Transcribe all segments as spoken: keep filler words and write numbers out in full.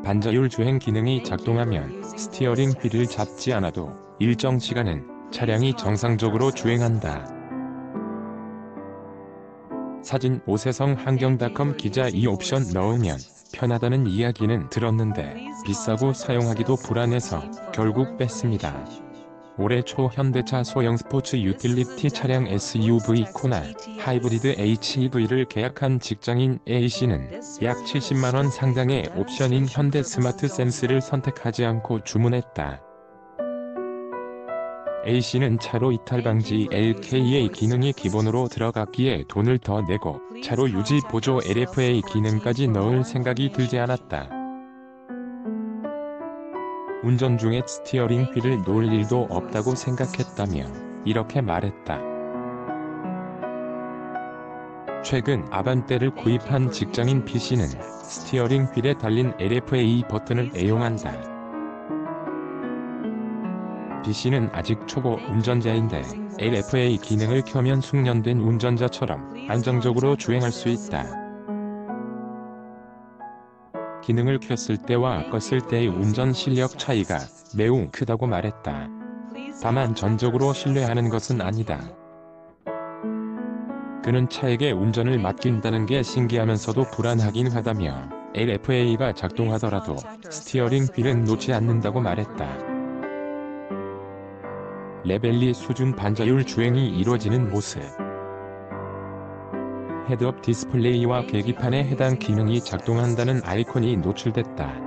반자율 주행 기능이 작동하면 스티어링 휠을 잡지 않아도 일정 시간은 차량이 정상적으로 주행한다. 사진 오세성 환경닷컴 기자 이 옵션 넣으면 편하다는 이야기는 들었는데 비싸고 사용하기도 불안해서 결국 뺐습니다. 올해 초 현대차 소형 스포츠 유틸리티 차량 에스유브이 코나 하이브리드 에이치이브이를 계약한 직장인 A씨는 약 칠십만 원 상당의 옵션인 현대 스마트 센스를 선택하지 않고 주문했다. A씨는 차로 이탈 방지 엘케이에이 기능이 기본으로 들어갔기에 돈을 더 내고 차로 유지 보조 엘에프에이 기능까지 넣을 생각이 들지 않았다. 운전 중에 스티어링 휠을 놓을 일도 없다고 생각했다며 이렇게 말했다. 최근 아반떼를 구입한 직장인 B씨는 스티어링 휠에 달린 엘에프에이 버튼을 애용한다. B씨는 아직 초보 운전자인데 엘에프에이 기능을 켜면 숙련된 운전자처럼 안정적으로 주행할 수 있다. 기능을 켰을 때와 껐을 때의 운전 실력 차이가 매우 크다고 말했다. 다만 전적으로 신뢰하는 것은 아니다. 그는 차에게 운전을 맡긴다는 게 신기하면서도 불안하긴 하다며 엘에프에이가 작동하더라도 스티어링 휠은 놓지 않는다고 말했다. 레벨리 수준 반자율 주행이 이루어지는 모습. 헤드업 디스플레이와 계기판에 해당 기능이 작동한다는 아이콘이 노출됐다.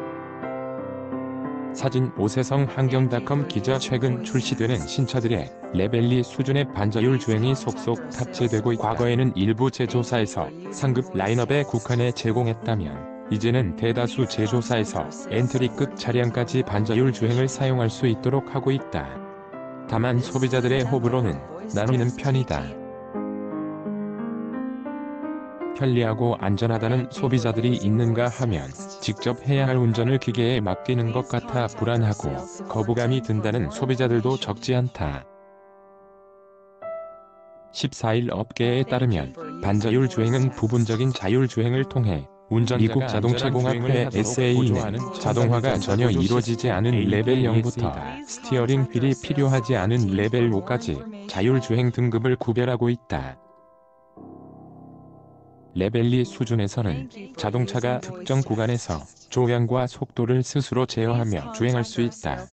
사진 오세성 환경닷컴 기자 최근 출시되는 신차들의 레벨리 수준의 반자율 주행이 속속 탑재되고 있다. 과거에는 일부 제조사에서 상급 라인업에 국한해 제공했다면 이제는 대다수 제조사에서 엔트리급 차량까지 반자율 주행을 사용할 수 있도록 하고 있다. 다만 소비자들의 호불호는 나뉘는 편이다. 편리하고 안전하다는 소비자들이 있는가 하면 직접 해야 할 운전을 기계에 맡기는 것 같아 불안하고 거부감이 든다는 소비자들도 적지 않다. 십사일 업계에 따르면 반자율 주행은 부분적인 자율 주행을 통해 운전 미국 자동차공학회 에스에이는 자동화가 전혀 이루어지지 않은 레벨 영부터 스티어링 휠이 필요하지 않은 레벨 오까지 자율주행 등급을 구별하고 있다. 레벨리 수준에서는 자동차가 특정 구간에서 조향과 속도를 스스로 제어하며 주행할 수 있다.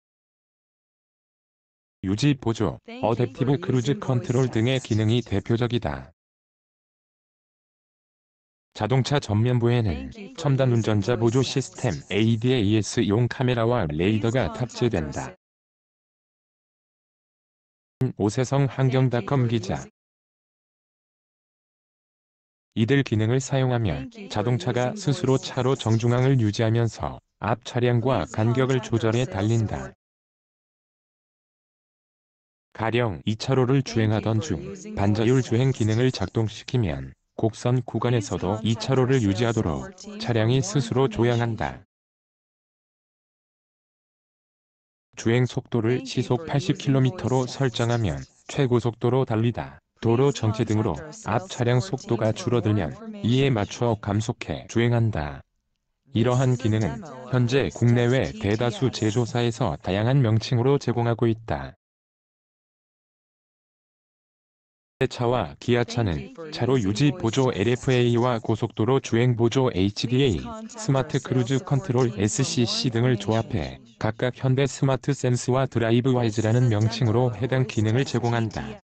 유지 보조, 어댑티브 크루즈 컨트롤 등의 기능이 대표적이다. 자동차 전면부에는 첨단 운전자 보조 시스템 에이디에이에스용 카메라와 레이더가 탑재된다. 오세성 환경닷컴 기자. 이들 기능을 사용하면 자동차가 스스로 차로 정중앙을 유지하면서 앞 차량과 간격을 조절해 달린다. 가령 이 차로를 주행하던 중 반자율 주행 기능을 작동시키면 곡선 구간에서도 이 차로를 유지하도록 차량이 스스로 조향한다. 주행 속도를 시속 팔십 킬로미터로 설정하면 최고속도로 달리다 도로 정체 등으로 앞 차량 속도가 줄어들면 이에 맞춰 감속해 주행한다. 이러한 기능은 현재 국내외 대다수 제조사에서 다양한 명칭으로 제공하고 있다. 현대차와 기아차는 차로 유지 보조 엘에프에이와 고속도로 주행 보조 에이치디에이, 스마트 크루즈 컨트롤 에스씨씨 등을 조합해 각각 현대 스마트 센스와 드라이브 와이즈라는 명칭으로 해당 기능을 제공한다.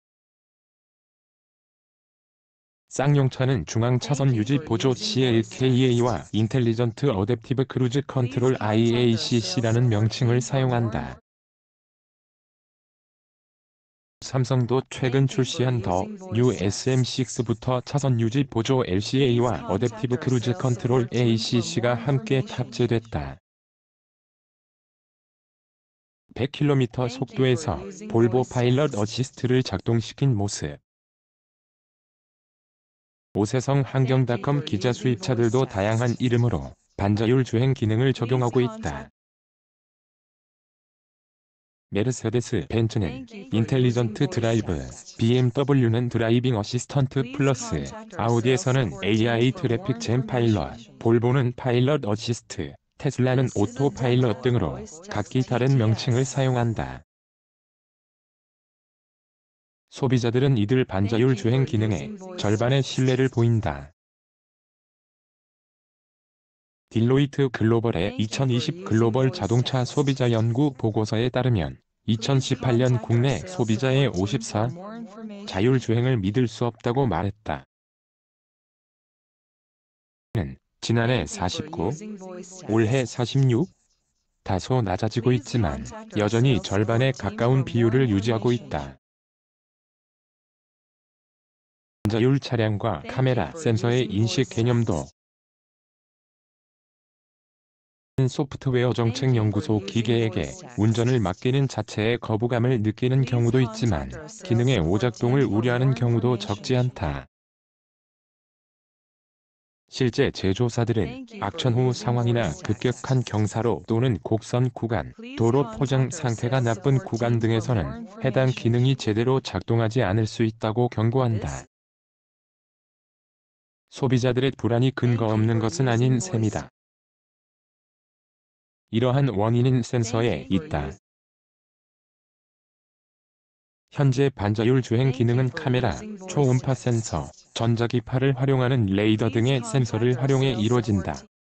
쌍용차는 중앙 차선 유지 보조 씨엘케이에이와 인텔리전트 어댑티브 크루즈 컨트롤 아이에이씨씨라는 명칭을 사용한다. 삼성도 최근 출시한 더 뉴 에스엠 식스부터 차선 유지 보조 엘씨에이와 어댑티브 크루즈 컨트롤 에이씨씨가 함께 탑재됐다. 백 킬로미터 속도에서 볼보 파일럿 어시스트를 작동시킨 모습. 오세성 환경닷컴 기자 수입차들도 다양한 이름으로 반자율 주행 기능을 적용하고 있다. 메르세데스 벤츠는 인텔리전트 드라이브, 비엠더블유는 드라이빙 어시스턴트 플러스, 아우디에서는 에이아이 트래픽 잼 파일럿, 볼보는 파일럿 어시스트, 테슬라는 오토파일럿 등으로 각기 다른 명칭을 사용한다. 소비자들은 이들 반자율 주행 기능에 절반의 신뢰를 보인다. 딜로이트 글로벌의 이천이십 글로벌 자동차 소비자 연구 보고서에 따르면 이천십팔 년 국내 소비자의 오십사 퍼센트는 자율주행을 믿을 수 없다고 말했다. 는 지난해 사십구, 올해 사십육, 다소 낮아지고 있지만 여전히 절반에 가까운 비율을 유지하고 있다. 반자율 차량과 카메라 센서의 인식 개념도 소프트웨어 정책 연구소 기계에게 운전을 맡기는 자체에 거부감을 느끼는 경우도 있지만 기능의 오작동을 우려하는 경우도 적지 않다. 실제 제조사들은 악천 후 상황이나 급격한 경사로 또는 곡선 구간, 도로 포장 상태가 나쁜 구간 등에서는 해당 기능이 제대로 작동하지 않을 수 있다고 경고한다. 소비자들의 불안이 근거 없는 것은 아닌 셈이다. 이러한 원인은 센서에 있다. 현재 반자율 주행 기능은 카메라, 초음파 센서, 전자기파를 활용하는 레이더 등의 센서를 활용해 이루어진다.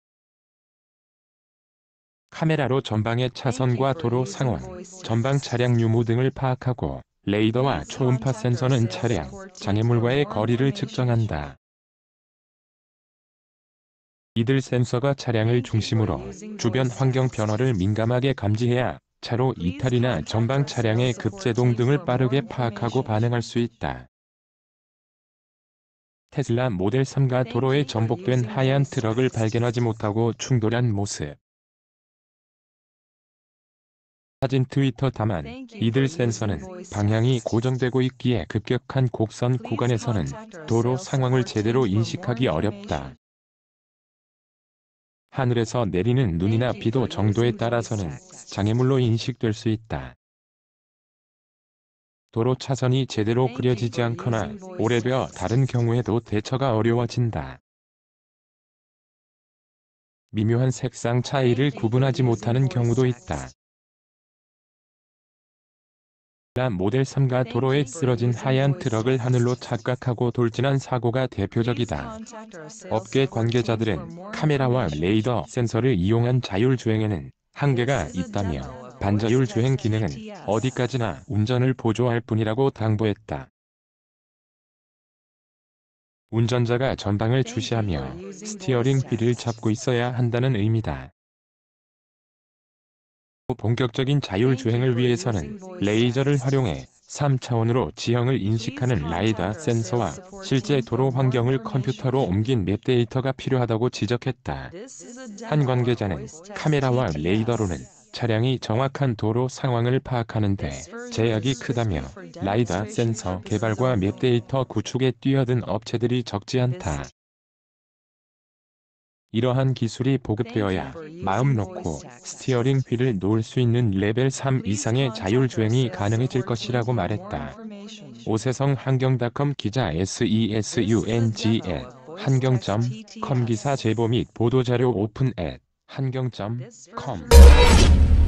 카메라로 전방의 차선과 도로 상황, 전방 차량 유무 등을 파악하고 레이더와 초음파 센서는 차량, 장애물과의 거리를 측정한다. 이들 센서가 차량을 중심으로 주변 환경 변화를 민감하게 감지해야 차로 이탈이나 전방 차량의 급제동 등을 빠르게 파악하고 반응할 수 있다. 테슬라 모델 삼가 도로에 전복된 하얀 트럭을 발견하지 못하고 충돌한 모습. 사진 트위터 다만 이들 센서는 방향이 고정되고 있기에 급격한 곡선 구간에서는 도로 상황을 제대로 인식하기 어렵다. 하늘에서 내리는 눈이나 비도 정도에 따라서는 장애물로 인식될 수 있다. 도로 차선이 제대로 그려지지 않거나 오래되어 다른 경우에도 대처가 어려워진다. 미묘한 색상 차이를 구분하지 못하는 경우도 있다. 테슬라 모델 삼가 도로에 쓰러진 하얀 트럭을 하늘로 착각하고 돌진한 사고가 대표적이다. 업계 관계자들은 카메라와 레이더 센서를 이용한 자율주행에는 한계가 있다며 반자율 주행 기능은 어디까지나 운전을 보조할 뿐이라고 당부했다. 운전자가 전방을 주시하며 스티어링 휠을 잡고 있어야 한다는 의미다. 본격적인 자율주행을 위해서는 레이저를 활용해 삼 차원으로 지형을 인식하는 라이다 센서와 실제 도로 환경을 컴퓨터로 옮긴 맵 데이터가 필요하다고 지적했다. 한 관계자는 카메라와 레이더로는 차량이 정확한 도로 상황을 파악하는 데 제약이 크다며 라이다 센서 개발과 맵 데이터 구축에 뛰어든 업체들이 적지 않다. 이러한 기술이 보급되어야 마음 놓고 스티어링 휠을 놓을 수 있는 레벨 삼 이상의 자율주행이 가능해질 것이라고 말했다. 오세성 한경닷컴 기자 세순g 앳 한경 점 컴 기사 제보 및 보도자료 오픈 앳 한경 점 컴